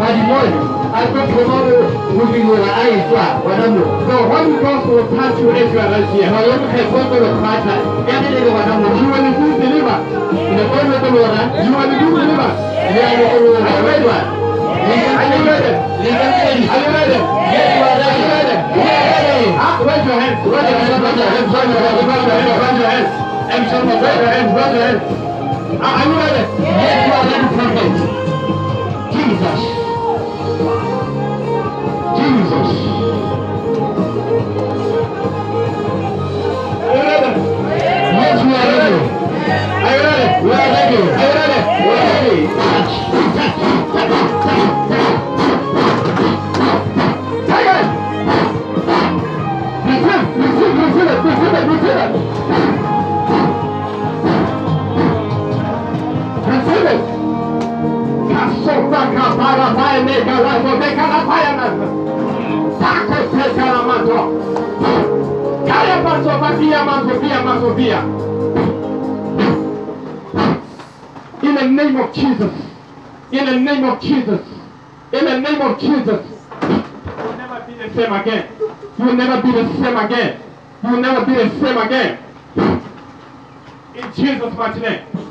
malimoni alipokomalo mubingura aitwa wanamu so when God will touch you if you are right here no you can go to the father yani ile wanamu you will do deliver in the name of the Lord you will do deliver yeah you will deliver are you ready? Are you ready? Yes, you are ready. Raise your hands. Raise your hands. Raise your hands. Raise your hands. Raise your hands. Raise your hands. Raise your hands. Raise your hands. Are you ready? Yes, you are ready, prophet. Jesus. Jesus. Are you ready? Yes, we are ready. Are you ready? We are ready. Are you ready? We are ready. Touch. In the name of Jesus, in the name of Jesus, in the name of Jesus, you will never be the same again. You will never be the same again. You will never be the same again. In Jesus' mighty name.